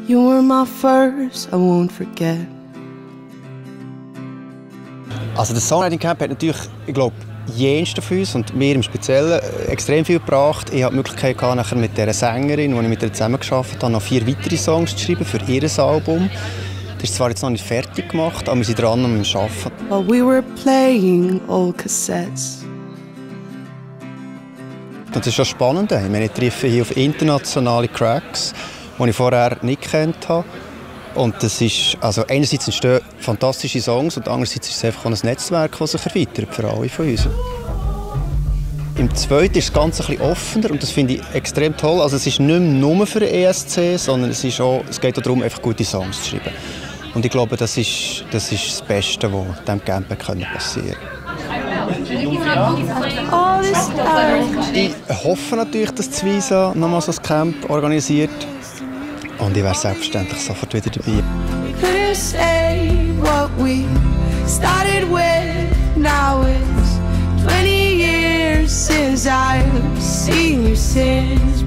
You were my first, I won't forget. Also das Songwriting Camp hat natürlich, ich glaube, jensten von uns und mir im Speziellen extrem viel gebracht. Ich hatte die Möglichkeit, nachher mit dieser Sängerin, die ich mit ihr zusammengearbeitet habe, noch 4 weitere Songs zu schreiben für ihr Album. Das ist zwar jetzt noch nicht fertig gemacht, aber wir sind dran am Arbeiten. While we were playing old cassettes. Und das ist schon spannend. Ich meine, ich treffe hier auf internationale Cracks, die ich vorher nicht gekannt habe. Und das ist, also einerseits entstehen fantastische Songs und andererseits ist es einfach ein Netzwerk, das sich erweitert für alle von uns. Im Zweiten ist das Ganze ein bisschen offener und das finde ich extrem toll. Also es ist nicht mehr nur für den ESC, sondern es geht auch darum, einfach gute Songs zu schreiben. Und ich glaube, das ist das Beste, was diesem Camp passieren kann. Ich hoffe natürlich, dass die Visa noch mal so ein Camp organisiert. Und ich wäre selbstverständlich sofort wieder dabei. We couldn't say what we started with. Now it's 20 years since I've seen you since.